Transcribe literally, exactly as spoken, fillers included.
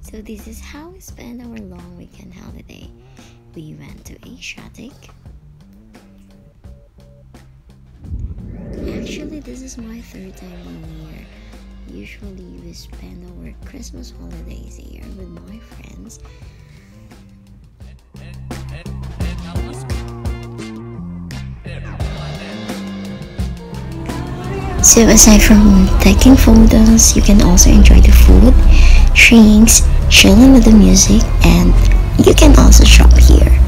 So this is how we spent our long weekend holiday. We went to Asiatic. Actually, this is my third time being here. Usually we spend our Christmas holidays here with my friends. So aside from taking photos, you can also enjoy the food, drinks, chilling with the music, and you can also shop here.